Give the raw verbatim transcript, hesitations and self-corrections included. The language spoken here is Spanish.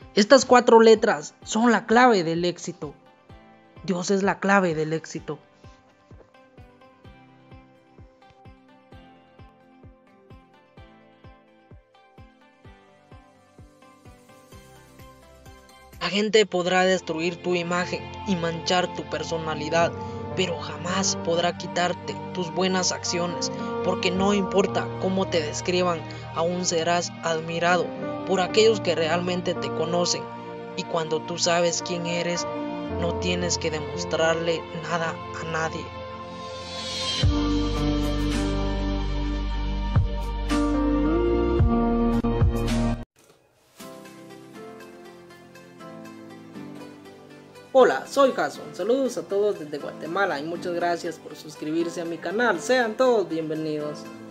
Estas cuatro letras son la clave del éxito. Dios es la clave del éxito. La gente podrá destruir tu imagen y manchar tu personalidad, pero jamás podrá quitarte tus buenas acciones, porque no importa cómo te describan, aún serás admirado por aquellos que realmente te conocen. Y cuando tú sabes quién eres, no tienes que demostrarle nada a nadie. Hola, soy Jason. Saludos a todos desde Guatemala y muchas gracias por suscribirse a mi canal. Sean todos bienvenidos.